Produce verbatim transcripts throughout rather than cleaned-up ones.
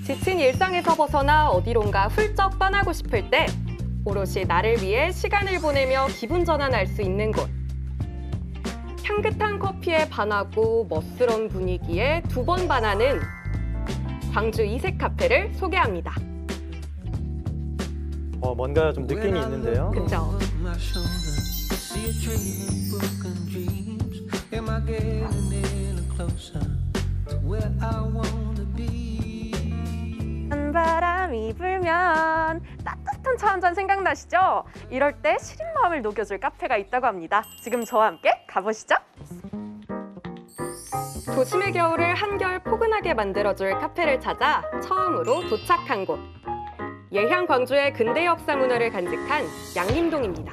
지친 일상에서 벗어나 어디론가 훌쩍 떠나고 싶을 때 오롯이 나를 위해 시간을 보내며 기분 전환할 수 있는 곳. 향긋한 커피에 반하고 멋스러운 분위기에 두 번 반하는 광주 이색 카페를 소개합니다. 어, 뭔가 좀 느낌이 있는데요. 그렇죠. 바람이 불면 따뜻한 차 한 잔 생각나시죠? 이럴 때 시린 마음을 녹여줄 카페가 있다고 합니다. 지금 저와 함께 가보시죠. 도심의 겨울을 한결 포근하게 만들어줄 카페를 찾아 처음으로 도착한 곳. 예향 광주의 근대 역사 문화를 간직한 양림동입니다.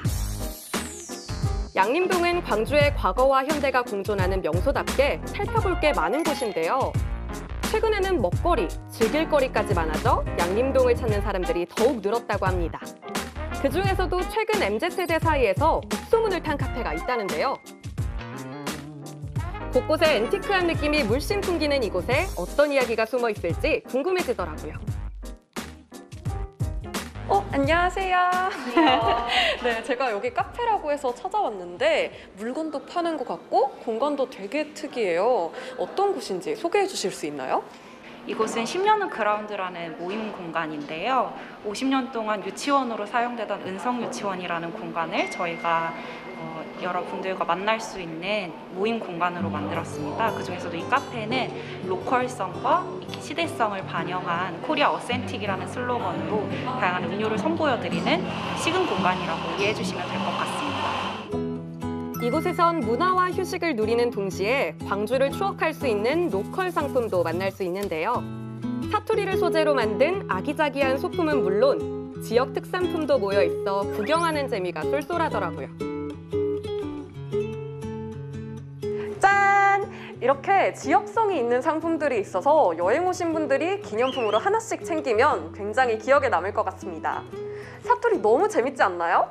양림동은 광주의 과거와 현대가 공존하는 명소답게 살펴볼 게 많은 곳인데요. 최근에는 먹거리, 즐길 거리까지 많아져 양림동을 찾는 사람들이 더욱 늘었다고 합니다. 그중에서도 최근 엠지 세대 사이에서 소문을 탄 카페가 있다는데요. 곳곳에 앤티크한 느낌이 물씬 풍기는 이곳에 어떤 이야기가 숨어 있을지 궁금해지더라고요. 어, 안녕하세요. 안녕. 네, 제가 여기 카페라고 해서 찾아왔는데 물건도 파는 것 같고 공간도 되게 특이해요. 어떤 곳인지 소개해 주실 수 있나요? 이곳은 십 년은 그라운드라는 모임 공간인데요. 오십 년 동안 유치원으로 사용되던 은성유치원이라는 공간을 저희가 어, 여러분들과 만날 수 있는 모임 공간으로 만들었습니다. 그중에서도 이 카페는 로컬성과 시대성을 반영한 코리아 어센틱이라는 슬로건으로 다양한 음료를 선보여드리는 식은 공간이라고 이해해 주시면 될 것 같습니다. 이곳에선 문화와 휴식을 누리는 동시에 광주를 추억할 수 있는 로컬 상품도 만날 수 있는데요. 사투리를 소재로 만든 아기자기한 소품은 물론 지역 특산품도 모여 있어 구경하는 재미가 쏠쏠하더라고요. 짠! 이렇게 지역성이 있는 상품들이 있어서 여행 오신 분들이 기념품으로 하나씩 챙기면 굉장히 기억에 남을 것 같습니다. 사투리 너무 재밌지 않나요?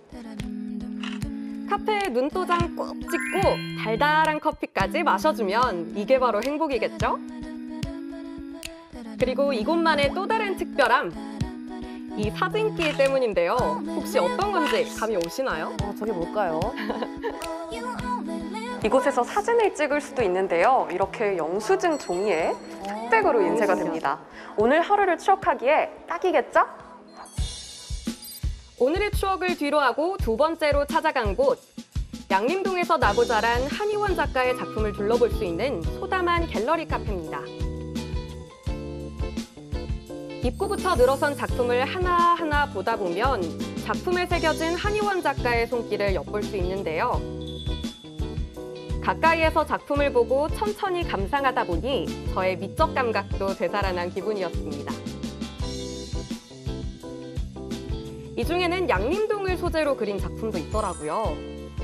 카페에 눈도장 꾹 찍고 달달한 커피까지 마셔주면 이게 바로 행복이겠죠? 그리고 이곳만의 또 다른 특별함, 이 사진기 때문인데요. 혹시 어떤 건지 감이 오시나요? 어, 저게 뭘까요? 이곳에서 사진을 찍을 수도 있는데요. 이렇게 영수증 종이에 흑백으로 인쇄가 됩니다. 오늘 하루를 추억하기에 딱이겠죠? 오늘의 추억을 뒤로하고 두 번째로 찾아간 곳. 양림동에서 나고 자란 한희원 작가의 작품을 둘러볼 수 있는 소담한 갤러리 카페입니다. 입구부터 늘어선 작품을 하나하나 보다 보면 작품에 새겨진 한희원 작가의 손길을 엿볼 수 있는데요. 가까이에서 작품을 보고 천천히 감상하다 보니 저의 미적 감각도 되살아난 기분이었습니다. 이 중에는 양림동을 소재로 그린 작품도 있더라고요.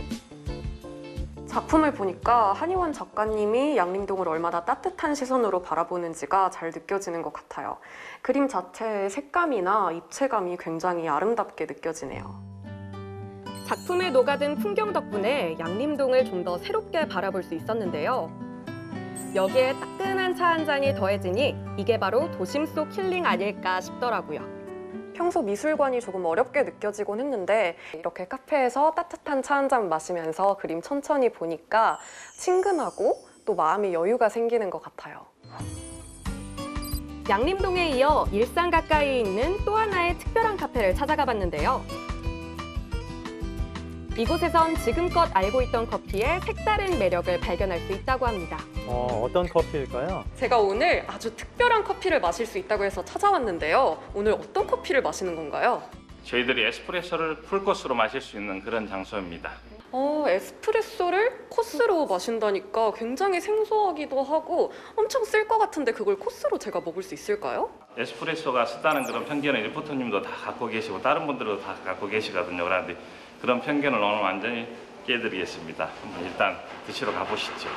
작품을 보니까 한희원 작가님이 양림동을 얼마나 따뜻한 시선으로 바라보는지가 잘 느껴지는 것 같아요. 그림 자체의 색감이나 입체감이 굉장히 아름답게 느껴지네요. 작품에 녹아든 풍경 덕분에 양림동을 좀 더 새롭게 바라볼 수 있었는데요. 여기에 따끈한 차 한 잔이 더해지니 이게 바로 도심 속 힐링 아닐까 싶더라고요. 평소 미술관이 조금 어렵게 느껴지곤 했는데 이렇게 카페에서 따뜻한 차 한 잔 마시면서 그림 천천히 보니까 친근하고 또 마음의 여유가 생기는 것 같아요. 양림동에 이어 일산 가까이 있는 또 하나의 특별한 카페를 찾아가 봤는데요. 이곳에선 지금껏 알고 있던 커피의 색다른 매력을 발견할 수 있다고 합니다. 어, 어떤 커피일까요? 제가 오늘 아주 특별한 커피를 마실 수 있다고 해서 찾아왔는데요. 오늘 어떤 커피를 마시는 건가요? 저희들이 에스프레소를 풀코스로 마실 수 있는 그런 장소입니다. 어, 에스프레소를 코스로 마신다니까 굉장히 생소하기도 하고 엄청 쓸 것 같은데 그걸 코스로 제가 먹을 수 있을까요? 에스프레소가 쓰다는 그런 편견을 리포터님도 다 갖고 계시고 다른 분들도 다 갖고 계시거든요. 그런데 그런 편견을 오늘 완전히 깨드리겠습니다. 일단 드시러 가보시죠.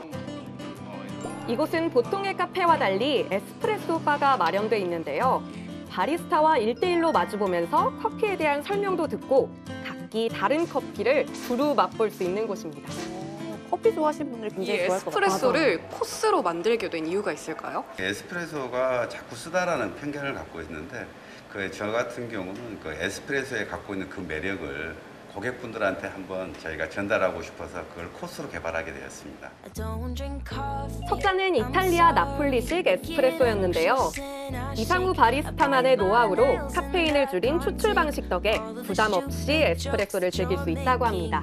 이곳은 보통의 카페와 달리 에스프레소 바가 마련돼 있는데요. 바리스타와 일대일로 마주보면서 커피에 대한 설명도 듣고 각기 다른 커피를 두루 맛볼 수 있는 곳입니다. 커피 좋아하시는 분들이 이 굉장히 좋아할 것 같아요. 에스프레소를 코스로 만들게 된 이유가 있을까요? 에스프레소가 자꾸 쓰다라는 편견을 갖고 있는데 그 저 같은 경우는 그 에스프레소에 갖고 있는 그 매력을 고객분들한테 한번 저희가 전달하고 싶어서 그걸 코스로 개발하게 되었습니다. 첫 잔은 이탈리아 나폴리식 에스프레소였는데요. 이상우 바리스타만의 노하우로 카페인을 줄인 추출 방식 덕에 부담 없이 에스프레소를 즐길 수 있다고 합니다.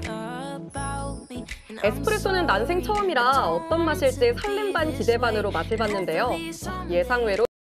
에스프레소는 난생 처음이라 어떤 맛일지 설렘 반 기대 반으로 맛을 봤는데요. 예상 외로